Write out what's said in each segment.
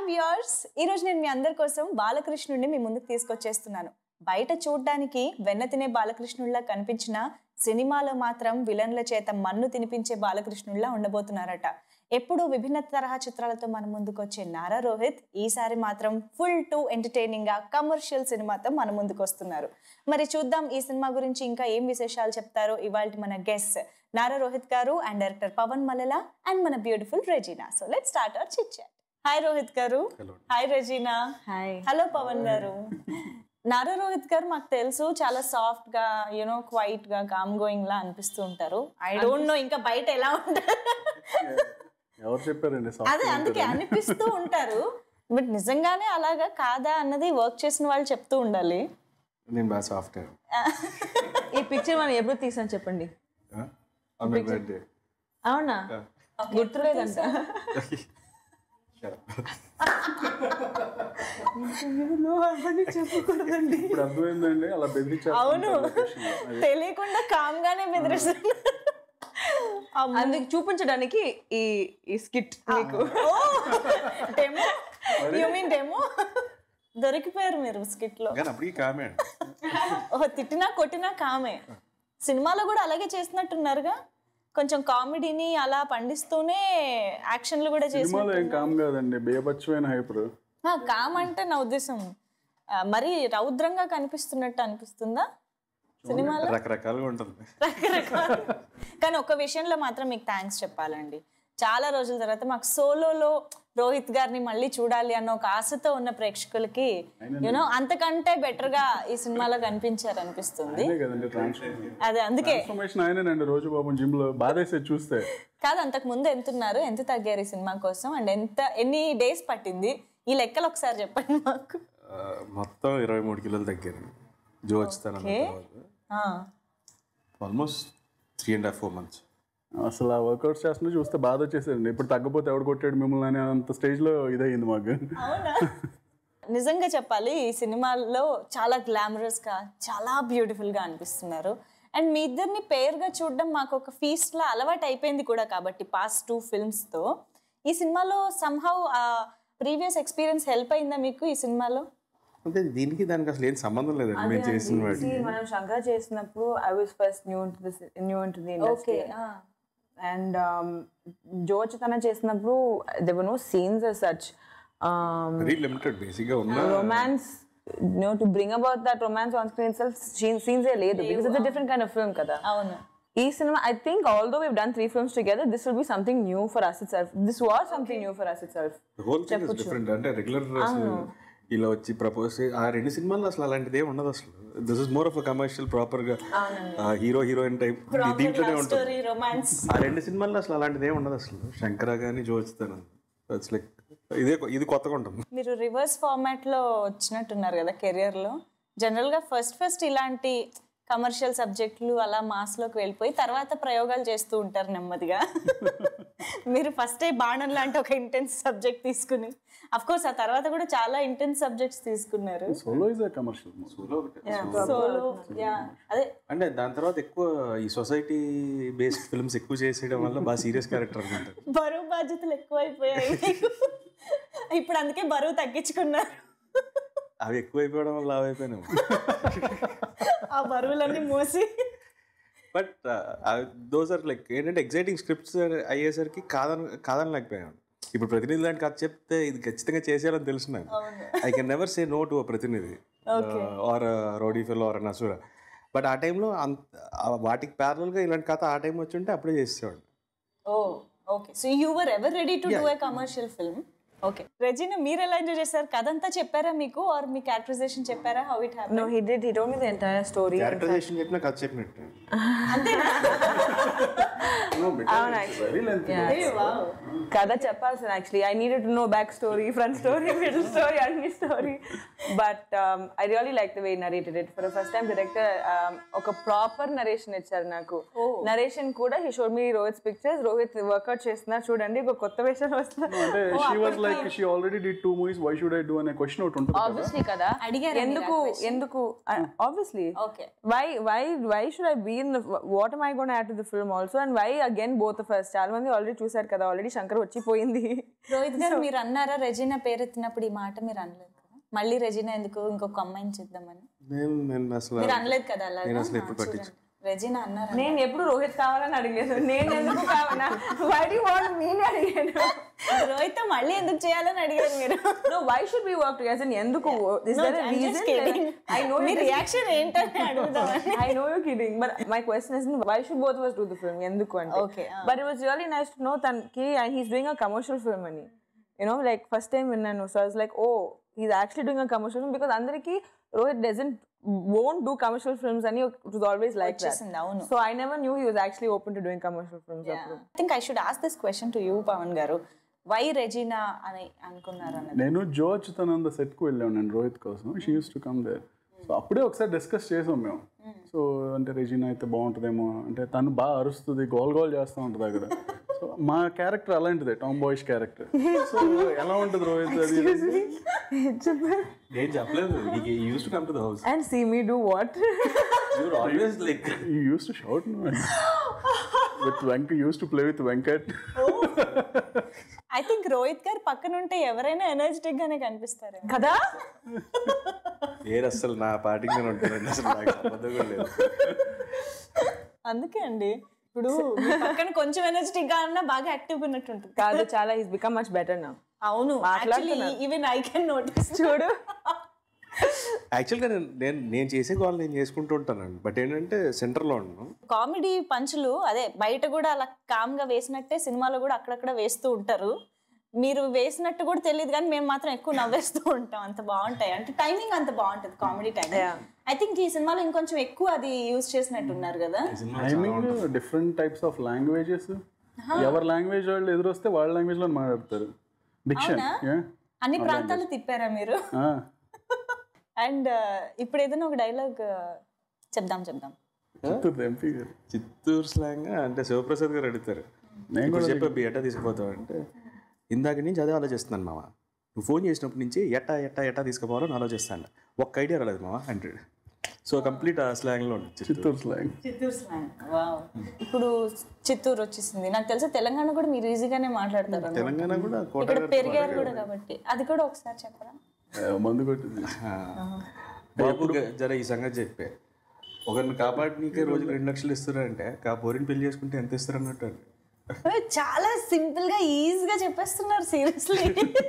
Viewers, ఈరోజు నేను మీ అందరి కోసం బాలకృష్ణుడిని మీ ముందుకు తీసుకొచ్చేస్తున్నాను. బయట చూడ్డానికి వెన్న తినే బాలకృష్ణుడిలా కనిపించిన సినిమాలో మాత్రం విలన్ల చేత మన్ను తినిపించే బాలకృష్ణుడిలా ఉండబోతున్నారట. ఎప్పుడు విభిన్న తరహా చిత్రాలతో మన ముందుకు వచ్చే నారా రోహిత్ ఈసారి మాత్రం ఫుల్ టు ఎంటర్టైనింగ్ గా కమర్షియల్ సినిమాతో మన ముందుకు వస్తున్నారు. మరి చూద్దాం ఈ సినిమా గురించి ఇంకా ఏం విశేషాలు చెప్తారో ఇవాల్టి మన guest Nara Rohit garu and director Pavan Mallela and మన beautiful Regina. So let's start our chit chat. Hi Rohit garu. Hi Regina. Hi. Hello Pavan garu. Nara Rohit గారు మాకు తెలుసు చాలా సాఫ్ట్ గా క్వైట్ గా కామ్ గోయింగ్ లా అనిపిస్తూ ఉంటారు. ఐ డోంట్ నో ఇంకా బయట ఎలా ఉంటారు. ఎవరు చెప్పారండి? అదే అందుకే అనిపిస్తూ ఉంటారు. బట్ నిజంగానే అలాగా కాదా అన్నది వర్క్ చేసిన వాళ్ళు చెప్తూ ఉండాలి. నేను బాగా సాఫ్ట్. ఈ పిక్చర్ మనం ఎప్పుడు తీసాను చెప్పండి. అవునా? గుర్తులేదంట. చెప్పకూడదండి. ఇప్పుడు అర్థమైందండి అలా బెదిరించారు. అవును, తెలియకుండా కామ్ గానే బెదిరిస్తారు. అందుకు చూపించడానికి ఈ స్కిట్ మీకు. డెమో దొరికిపోయారు మీరు స్కిట్ లో. తిట్టినా కొట్టినా కామే. సినిమాలో కూడా అలాగే చేసినట్టున్నారుగా, కొంచెం కామెడీని అలా పండిస్తూనే యాక్షన్లు కూడా చేస్తున్నారు. కామ్ అంటే నా ఉద్దేశం మరి రౌద్రంగా కనిపిస్తున్నట్టు అనిపిస్తుందా సినిమాలో? రకరకాలుగా ఉంటుంది. కానీ ఒక విషయంలో మాత్రం మీకు థ్యాంక్స్ చెప్పాలండి. చాలా రోజుల తర్వాత మాకు సోలోలో రోహిత్ గారిని మళ్ళీ చూడాలి అన్న ఒక ఆశతో ఉన్న ప్రేక్షకులకి అంతకంటే బెటర్ గా ఈ సినిమాలో కనిపించారు అనిపిస్తుంది. అదే అందుకే కాదు, అంతకు ముందు ఎంత ఉన్నారు, ఎంత తగ్గారు ఈ సినిమా కోసం, అండ్ ఎన్ని డేస్ పట్టింది ఈ లెక్కలు ఒకసారి చెప్పండి మాకు. మొత్తం 23 కిలోలు తగ్గారు. Almost 3.5-4 months. అసలు ఆ వర్కౌట్స్ చేస్తున్నా చూస్తే బాధ వచ్చేసండి. ఇప్పుడు తగ్గపోతే ఎవడు కొట్టాడు మిమ్మల్ని అని అంత స్టేజ్ లో ఇదయింది మాకు. నిజంగా చెప్పాలి, ఈ సినిమాలో చాలా గ్లామరస్ గా చాలా బ్యూటిఫుల్ గా అనిపిస్తున్నారు. అండ్ మీ ఇద్దరిని పేరుగా చూడడం మాకు ఒక ఫీస్ట్ లా అలవాటు అయిపోయింది కూడా. కాబట్టి పాస్ట్ 2 films తో ఈ సినిమాలో సంహౌ ప్రీవియస్ ఎక్స్పీరియన్స్ హెల్ప్ అయిందా మీకు ఈ సినిమాలో? అంటే దీనికి దానికి అసలు ఏం సంబంధం లేదండి. మేము చేసిన వాటికి మనం శంకర్ చేసినప్పుడు I was first new to the industry. And Jo చితన చేసినప్పుడు there were no scenes as such. Very limited basic గా ఉన్న romance, to bring about that romance on screen itself scenes ఏ లేదు, because it's a different kind of film kada. అవును. ఈ cinema I think although we've done 3 films together, this will be something new for us itself. This was something new for us itself. The whole thing is different. అంటే regular ఇలా వచ్చి propose ఆ 2 సినిమాల్లో అసలు అలాంటిది ఏమి ఉండదు అసలు. This is more of commercial proper గా హీరో హీరోయిన్ టైప్ దీంట్లోనే ఉంటుంది. ఆ 2 సినిమాల్లో అసలు అలాంటిది ఏమి ఉండదు అసలు. శంకర గానీ జోచితాను ఇట్స్ లైక్ ఇది కొత్తగా ఉంటుంది. మీరు రివర్స్ ఫార్మాట్ లో వచ్చినట్టున్నారు కదా కెరియర్ లో. జనరల్ గా ఫస్ట్ ఇలాంటి కమర్షియల్ సబ్జెక్టులు అలా మాస్ లోకి వెళ్ళిపోయి తర్వాత ప్రయోగాలు చేస్తూ ఉంటారు నెమ్మదిగా. మీరు ఫస్ట్ బాణం లాంటి ఒక ఇంటెన్స్ సబ్జెక్ట్ తీసుకుని, అఫ్ కోర్స్ ఆ తర్వాత కూడా చాలా ఇంటెన్స్ సబ్జెక్ట్స్ తీసుకున్నారు. అదే అంటే దాని తర్వాత ఎక్కువ ఈ సొసైటీ బేస్డ్ ఫిల్మ్స్ ఎక్కువ చేసేయడం వల్ల బాగా సీరియస్ క్యారెక్టర్ అనుకుంటారు. బరువు బాధ్యతలు ఎక్కువ అయిపోయాయి ఇప్పుడు, అందుకే బరువు తగ్గించుకున్నారు. అవి ఎక్కువ అయిపోవడం వల్ల లావ్ అయిపోయినాము ఆ బరువులన్నీ మోసి. బట్ దోస్ ఆర్ లైక్ ఏంటంటే ఎగ్జైటింగ్ స్క్రిప్ట్స్ అయ్యేసరికి కాదనలేకపోయాను. ఇప్పుడు ప్రతినిధి లాంటి కథ చెప్తే ఇది ఖచ్చితంగా చేసేయాలని తెలుసు నాకు. I can never say no to a Prathinidhi or rowdy fellow or Asura. But ఆ టైంలో వాటికి ప్యారలల్గా ఇలాంటి కథ ఆ టైం వచ్చి ఉంటే అప్పుడే చేసేవాడు. Okay, so you were ever ready to do a commercial film. Okay, Regina మీరు ఎలా ఎంజాయ్ చేశారు? కథ అంతా చెప్పారా మీకు, ఆర్ మీ క్యారెక్టరైజేషన్ చెప్పారా? How it happened? No, he told me the entire story. Characterization చెప్పినా కథ చెప్పినట్టు. అంతేనా? కథ చెప్పాల్సింది actually. I needed to know back story, front story, middle story, అన్ని story. But I really like the way narrated it. For the first time director ఒక proper narration ఇచ్చారు నాకు. నరేషన్ కూడా he showed me Rohit pictures, Rohit workout చేస్తున్నారు చూడండి, ఒక కొత్త వేషం వస్తున్నారు. like she already did 2 movies, why should I do అనే క్వశ్చన్ ఒకటి ఉంటుంది కదా. ఆబ్వియస్లీ కదా అడిగారా ఎందుకు obviously okay why should I be in the what am I going to add to the film also and why again both of us చాలా మంది already చూసారు కదా ఆల్రెడీ శంకర్ వచ్చిపోయింది. రోహిత్ గారు మీరు అన్నారా రెజీనా పేరెత్తినప్పుడు ఈ మాట మీరు అనలేదు కదా, మళ్ళీ రెజీనా ఎందుకు ఇంకొక అమ్మాయిని చేద్దామని నేను అసలు మీరు అనలేదు కదా అలా నేను అసలు ఎప్పుడు పట్టించు రెజీనా అన్నారా? నేను ఎప్పుడు రోహిత్ కావాలని అడిగలేదు, నేను ఎందుకు కావాలా why do you want me అని అడిగాను. రోహిత్ మళ్ళీ ఎందుకు చేయాలని అడిగారు మీరు? No, why should we work together? ఎందుకు? Is there a reason? I know మీ రియాక్షన్ ఏంటని అడుగుదామని. I know you're kidding, but my question is why should both of us do the film? ఎందుకు అంటే. Okay. But it was really nice to know that he's doing a commercial film అని. You know, like first time విన్నాను, so I was like, oh, he's actually doing a commercial film because అందరికి Rohit won't do commercial films and it was always like that. So I never knew he was actually open to doing commercial films. I think I should ask this question to you, Pawan garu. Why Regina అని అనుకున్నారు అన్నది? నేను జో అచ్యుతానంద సెట్కి వెళ్ళాను నేను రోహిత్ కోసం. She used to come there. So అప్పుడే ఒకసారి డిస్కస్ చేసాం మేము. సో అంటే రెజీనా అయితే బాగుంటుందేమో, అంటే తను బాగా అరుస్తుంది, గోల్ గోల్ చేస్తూ ఉంటుంది అక్కడ. సో మా క్యారెక్టర్ అలాంటిదే, టామ్ బాయ్స్ క్యారెక్టర్. సో ఎలా ఉంటుంది రోహిత్ అది? నేను చెప్పలేదు. He used to come to the house. And see me do what? You were always like You used to shout, no? With Venkat, you used to play with Venkat. I think Rohit garu పక్కన ఉంటే ఎవరైనా energetic గానే కనిపిస్తారు కదా. అసలు నా పార్టీకి నేను ఉంటానండి, అసలు నాకు సంబంధం కూడా లేదు. అందుకే అండి ఇప్పుడు పక్కన కొంచెం ఎనర్జెటిక్ గా ఉన్నా బాగా యాక్టివ్ ఉన్నట్టు ఉంటుంది. కాదు, చాలా he's become much better now. అవును, ఈవెన్ ఐ కెన్ నోటీస్. చూడు, యాక్చువల్గా నేను చేసే కాల్ నేను చేసుకుంటూ ఉంటానండి, బట్ ఏంటంటే సెంటర్లో ఉన్నాను. కామెడీ పంచులు అదే బయట కూడా అలా కామ్ గా వేసినట్టే సినిమాలో కూడా అక్కడక్కడ వేస్తూ ఉంటారు. మీరు వేసినట్టు కూడా తెలియదు కానీ మేము మాత్రం ఎక్కువ నవ్వేస్తూ ఉంటాం, అంత బాగుంటాయి. అంటే టైమింగ్ అంత బాగుంటుంది, కామెడీ టైమింగ్. ఐ థింక్ ఈ సినిమాలో ఇంకొంచెం ఎక్కువ అది యూజ్ చేసినట్టు ఉన్నారు కదా. Timing, different types of languages, ఎవరి లాంగ్వేజ్ వాళ్ళు ఎదురొస్తే వాళ్ళ లాంగ్వేజ్ లో మాట్లాడతారు. డిక్షన్ అన్ని ప్రాంతాలు తిప్పారా మీరు? అండ్ ఇప్పుడు ఏదైనా ఒక డైలాగ్ చెప్దాం. చిత్తూరు స్లాంగ్ అంటే శివప్రసాద్ గారు అడుగుతారు, నేను చెప్పి ఎట్టా తీసుకుపోతావు అంటే, ఇందాక నుంచి అదే ఆలోచిస్తున్నాను మామ, నువ్వు ఫోన్ చేసినప్పటి నుంచి ఎట్టా తీసుకుపోవాలని ఆలోచిస్తాను, ఒక్క ఐడియా రాలేదు మామ అంటాడు. సో కంప్లీట్ ఆ స్లాంగ్లో ఉంది చిత్తూరు స్లాంగ్. వావ్. ఇప్పుడు చిత్తూరు వచ్చేసింది. నాకు తెలిసి తెలంగాణ కూడా మీరు ఈజీగానే మాట్లాడతారు. తెలంగాణ కూడా ఇక్కడ పెరిగారు కూడా కాబట్టి అది కూడా ఒకసారి చెప్పరా? మందు కొట్టింది బాబు జర ఈ సంగతి చెప్పే, ఒకరిని కాపాడనీకే రోజుకి 2 లక్షలు ఇస్తారంటే పోరిని పెళ్లి చేసుకుంటే ఎంత ఇస్తారు అన్నట్టు. చాలా సింపుల్ గా ఈజీగా చెప్పేస్తున్నారు సీరియస్లీ.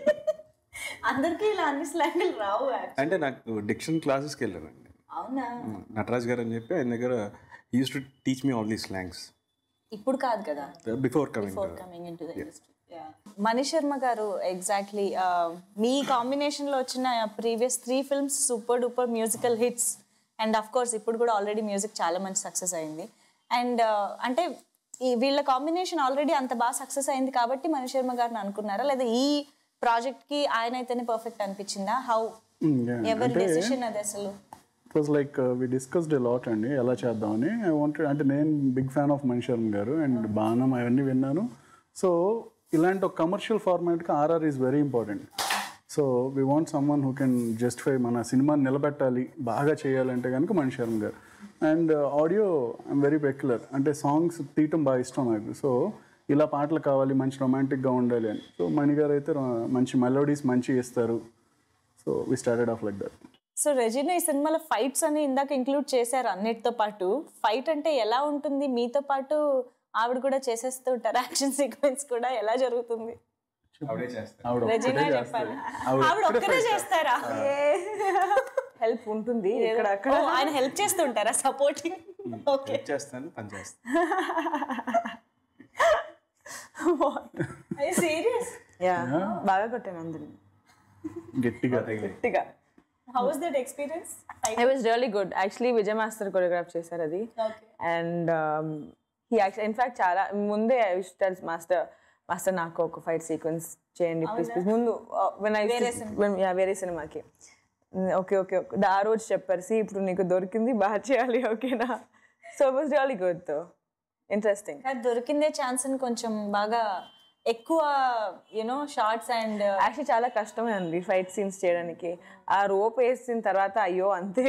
అందరికీ ఇలా అన్ని స్లాంగులు రావు. అంటే నాకు డిక్షన్ క్లాసెస్కి వెళ్ళానండి. అవునా? నటరాజ్ గారు అని చెప్పి ఆయన దగ్గర used to teach me all these slangs. ఇప్పుడు కాదు కదా, before coming into the industry. Mani Sharma garu, exactly మీ కాంబినేషన్లో వచ్చిన previous 3 films super duper musical hits. And of course ఇప్పుడు కూడా ఆల్రెడీ మ్యూజిక్ చాలా మంచి సక్సెస్ అయింది. అండ్ అంటే వీళ్ళ కాంబినేషన్ ఆల్రెడీ అంత బాగా సక్సెస్ అయింది కాబట్టి మణి శర్మ గారిని అనుకున్నారా, లేదా ఈ ప్రాజెక్ట్కి ఆయన అయితేనే పర్ఫెక్ట్ అనిపించిందా? హౌ ఎవరి డెసిషన్ అది అసలు? It was like we discussed a lot అండి, ఎలా చేద్దామని. ఐ వాంటెడ్, అంటే నేను big fan of Mani Sharma garu and Baanam అవన్నీ విన్నాను. సో ఇలాంటి ఒక కమర్షియల్ ఫార్మాట్కి RR is very important. So we want someone who can justify, మన సినిమాని నిలబెట్టాలి, బాగా చేయాలంటే కనుక Mani Sharma garu. And audio I'm very peculiar, అంటే సాంగ్స్ తీయటం బాగా ఇష్టం నాకు. సో ఇలా పాటలు కావాలి, మంచి రొమాంటిక్గా ఉండాలి అని. సో మణి గారు అయితే మంచి మెలోడీస్ మంచి ఇస్తారు. So we started off like that. So Regina ఈ సినిమాలో ఫైట్స్ అని ఇందాక ఇంక్లూడ్ చేశారు అన్నిటితో పాటు. ఫైట్ అంటే ఎలా ఉంటుంది? మీతో పాటు ఆవిడ కూడా చేసేస్తూ ఉంటారు, యాక్షన్ సీక్వెన్స్ కూడా ఎలా జరుగుతుంది? రెజీనా చెప్పాలి. ఆవిడ ఒక్కరే చేస్తారా? హెల్ప్ ఉంటుంది ఇక్కడ అక్కడ. ఆయన హెల్ప్ చేస్తుంటారా, సపోర్టింగ్? ఓకే, చేస్తాను, పని చేస్తాను. సీరియస్? బాగా కొట్టాను అందరిని గట్టిగా. How was that experience? It was really good. Actually, Vijay Master choreograph చేశారు అది. And he actually, in fact, చాలా ముందే I used to tell master నాకు ఒక ఫైట్ సీక్వెన్స్ చేయండి ప్లీజ్ ముందు, వేరే సినిమాకి. ఓకే ఆ రోజు చెప్పారు, సి ఇప్పుడు నీకు దొరికింది, బాగా చేయాలి, ఓకేనా? So it was really good though, interesting. దొరికిందే ఛాన్స్ అని కొంచెం బాగా ఎక్కువ యూనో షార్ట్స్ అండ్ యాక్చువల్లీ చాలా కష్టమే ఉంది ఫైట్ సీన్స్ చేయడానికి. ఆ రోప్ వేసిన తర్వాత అయ్యో అంతే.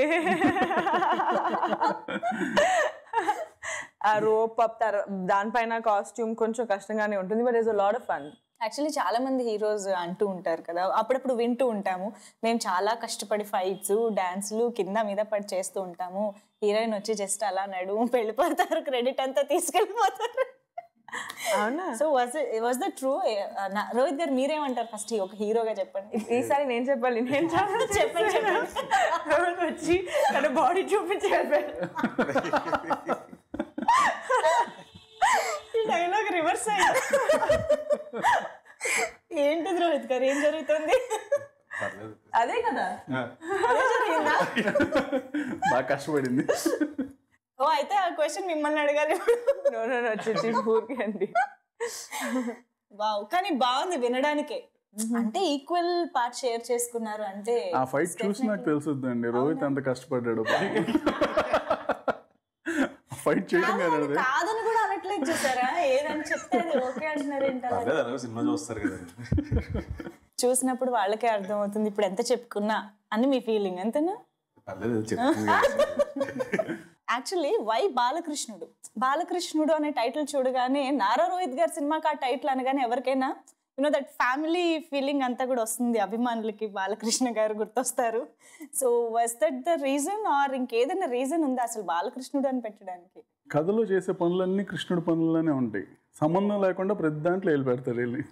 ఆ రోప్ దానిపైన కాస్ట్యూమ్ కొంచెం కష్టంగానే ఉంటుంది, but it's a lot of fun. Actually చాలా మంది హీరోస్ అంటూ ఉంటారు కదా, అప్పుడప్పుడు వింటూ ఉంటాము, మేము చాలా కష్టపడి ఫైట్స్ డాన్స్లు కింద మీద పడి చేస్తూ ఉంటాము, హీరోయిన్ వచ్చి జస్ట్ అలా నడుము వెళ్ళిపోతారు, క్రెడిట్ అంతా తీసుకెళ్ళిపోతారు. అవునా? So was the true? Rohit garu మీరేమంటారు ఫస్ట్ ఒక హీరోగా చెప్పండి. ఈసారి నేను చెప్పాలి. నేను చెప్పండి. వచ్చి తన బాడీ చూపించారు. డైలాగ్ రివర్స్ అయ్యింది. ఏంటిది రోహిత్ గారు, ఏం జరుగుతుంది? అదే కదా, అదే జరిగిందా? బాగా కష్టపడింది. ఓ అయితే ఆ క్వశ్చన్ మిమ్మల్ని అడగాలి. అండి. వావ్, కానీ బాగుంది వినడానికే. అంటే ఈక్వల్ పార్ట్ షేర్ చేసుకున్నారు అంటే. ఆ ఫైట్ చూసి నాకు తెలుసుద్దండి రోహిత్ ఎంత కష్టపడ్డాడు ఫైట్ చేయడం కదా. కాదని కూడా అనట్లేదు చూసారా, ఏదని చెప్తే ఓకే అంటున్నారు ఏంటో. సినిమా చూస్తారు కదా, చూసినప్పుడు వాళ్ళకే అర్థం అవుతుంది ఇప్పుడు ఎంత చెప్పుకున్నా అని మీ ఫీలింగ్ అంతేనా? Actually why Balakrishnudu? బాలకృష్ణుడు అనే టైటిల్ చూడగానే నారా రోహిత్ గారి సినిమాకి ఆ టైటిల్ అనగానే ఎవరికైనా యూనో దట్ ఫ్యామిలీ ఫీలింగ్ అంతా కూడా వస్తుంది, అభిమానులకి బాలకృష్ణ గారు గుర్తొస్తారు. So was that the reason or ఇంకేదైనా రీజన్ ఉందా అసలు బాలకృష్ణుడు అని పెట్టడానికి? కథలో చేసే పనులన్నీ కృష్ణుడి పనుల్లోనే ఉంటాయి, సంబంధం లేకుండా ప్రతి దాంట్లో వెళ్ళి పెడతారు వెళ్ళి.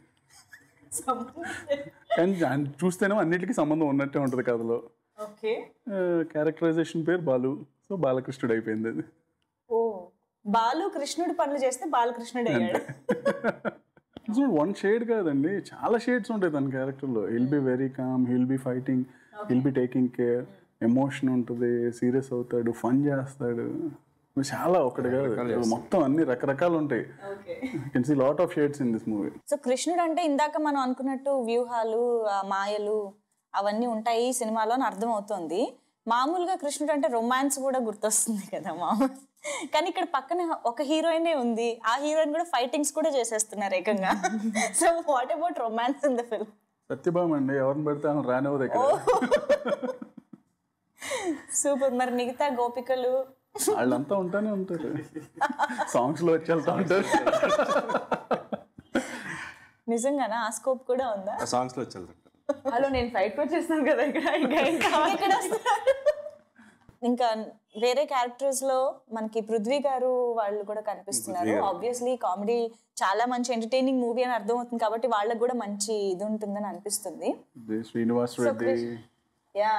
కానీ చూస్తేనే అన్నిటికీ సంబంధం ఉన్నట్టే ఉంటుంది కథలో. ఓకే, క్యారెక్టరైజేషన్ పేరు బాలు, సో బాలకృష్ణుడు అయిపోయింది అది. ఓ, బాలు కృష్ణుడు పనులు చేస్తే బాలకృష్ణుడు అయ్యాడు. వన్ షేడ్ కాదండి, చాలా షేడ్స్ ఉంటాయి తన క్యారెక్టర్లో. He'll be very calm, he'll be fighting, he'll be taking care, emotion ఉంటుంది, సీరియస్ అవుతాడు, ఫన్ చేస్తాడు, చాలా ఒకటి కాదు మొత్తం అన్ని రకరకాలు ఉంటాయి. Can see lot of shades in this movie. So Krishnudu అంటే ఇందాక మనం అనుకున్నట్టు వ్యూహాలు, మాయలు అవన్నీ ఉంటాయి ఈ సినిమాలో అని అర్థం అవుతుంది. మామూలుగా కృష్ణుడు అంటే రొమాన్స్ కూడా గుర్తొస్తుంది కదా మామూలు, కానీ ఇక్కడ పక్కన ఒక హీరోయినే ఉంది, ఆ హీరోయిన్ కూడా ఫైటింగ్స్ కూడా చేసేస్తున్నారు ఏకంగా. So what about romance in the film? Satyabhama అండి, ఎవరిని పెడితే రానివ్వదు ఇక్కడ. సూపర్. మరి మిగతా గోపికలు వాళ్ళంతా ఉంటానే ఉంటారు, సాంగ్స్ లో వచ్చి వెళ్తా ఉంటారు. నిజంగానా ఆ స్కోప్ కూడా ఉందా? సాంగ్స్ లో వచ్చి వెళ్తారు. హలో, నేను ఫైట్ వచ్చేస్తాను కదా ఇక్కడ. ఇంకా వేరే క్యారెక్టర్స్ లో మనకి పృథ్వీ గారు వాళ్ళు కూడా కనిపిస్తున్నారు. ఆబ్వియస్లీ కామెడీ చాలా మంచి ఎంటర్టైనింగ్ మూవీ అని అర్థం అవుతుంది కాబట్టి వాళ్ళకి కూడా మంచి ఇది ఉంటుందని అనిపిస్తుంది. శ్రీనివాస్ రెడ్డి, యా,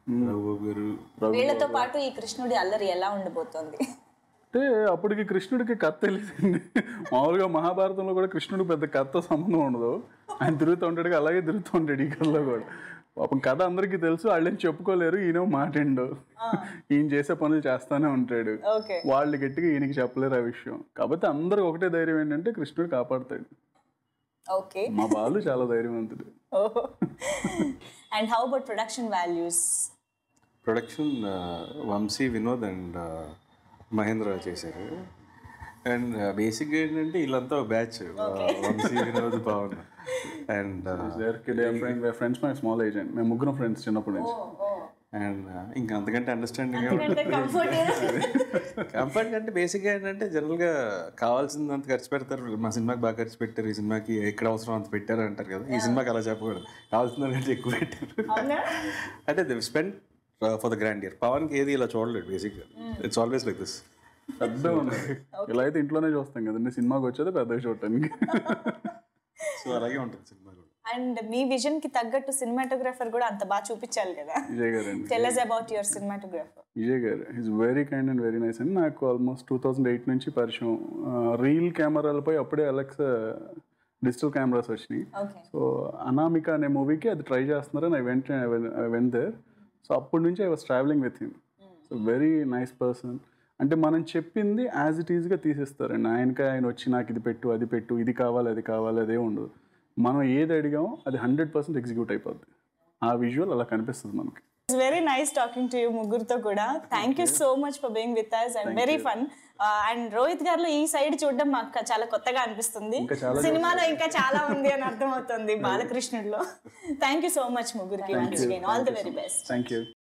వీళ్ళతో పాటు ఈ కృష్ణుడి అల్లరి ఎలా ఉండబోతోంది? అంటే అప్పటికి కృష్ణుడికి కథ తెలిసింది. మామూలుగా మహాభారతంలో కూడా కృష్ణుడికి పెద్ద కథతో సంబంధం ఉండదు, ఆయన తిరుగుతూ ఉంటాడు, అలాగే తిరుగుతూ ఉంటాడు ఈ కథలో కూడా. పాపం కథ అందరికీ తెలుసు, వాళ్ళేం చెప్పుకోలేరు, ఈయన మాటిండు, ఈయన చేసే పనులు చేస్తానే ఉంటాడు, వాళ్ళు గట్టిగా ఈయనకి చెప్పలేరు ఆ విషయం. కాబట్టి అందరూ ఒకటే ధైర్యం ఏంటంటే కృష్ణుడు కాపాడుతాడు. ఓకే, మా బాలు చాలా ధైర్యవంతుడు. And how about production values? Production Vamsi, Vinod and Mahendra చేశారు. అండ్ బేసిక్గా ఏంటంటే వీళ్ళంతా batch, Vamsi, Vinod, Pavan and friends. My small age and మేము ముగ్గురం ఫ్రెండ్స్ చిన్నప్పటి నుంచి. అండ్ ఇంకా అంతకంటే అండర్స్టాండింగ్ కంఫర్ట్ అంటే బేసిక్గా ఏంటంటే జనరల్గా కావాల్సిందంత ఖర్చు పెడతారు. మా సినిమాకి బాగా ఖర్చు పెట్టారు, ఈ సినిమాకి ఎక్కడ అవసరం అంత పెట్టారు అంటారు కదా, ఈ సినిమాకి అలా చెప్పకూడదు, కావాల్సిందంటే ఎక్కువ పెట్టారు అంటే they spend for the grand year. పవన్కి ఏది ఇలా చూడలేదు బేసిక్గా, ఇట్స్ ఆల్వేస్ లైక్ దిస్. పెద్ద ఇలా అయితే ఇంట్లోనే చూస్తాం కదండి, సినిమాకి వచ్చేది పెద్దగా చూడటానికి. సో అలాగే ఉంటుంది సినిమా కూడా. అండ్ మీ విజన్ కి తగ్గట్టు సినిమాటోగ్రాఫర్ కూడా అంత బాగా చూపించాలి కదా. విజయ్ గారు అండి, tell us about your cinematographer. Vijay garu is very kind and very nice అండి. నాకు ఆల్మోస్ట్ 2008 నుంచి పరిచయం. రీల్ కెమెరాలపై అప్పుడే అలెక్సా డిజిటల్ కెమెరాస్ వచ్చినాయి. సో అనామిక అనే మూవీకి అది ట్రై చేస్తున్నారని ఐ వెంట్ దేర్. సో అప్పటి నుంచి I was travelling with him. So very nice person. అంటే మనం చెప్పింది యాజ్ ఇట్ ఈజ్గా తీసిస్తారండి. ఆయన వచ్చి నాకు ఇది పెట్టు, అది పెట్టు, ఇది కావాలి, అది కావాలి, అదే ఉండదు. మనం ఏది అడిగామో అది 100% ఎగ్జిక్యూట్ అయిపోద్ది. ఆ విజువల్ అలా కనిపిస్తుంది మనకి. It's very nice talking to you ముగ్గురుతో కూడా. Thank you so much for being with us and very fun. And Rohit garu ఈ సైడ్ చూడడం మాకు చాలా కొత్తగా అనిపిస్తుంది. సినిమాలో ఇంకా చాలా ఉంది అని అర్థమవుతుంది బాలకృష్ణుడిలో. థ్యాంక్ యూ సో మచ్ ముగ్గురికి. All the very best. Thank you.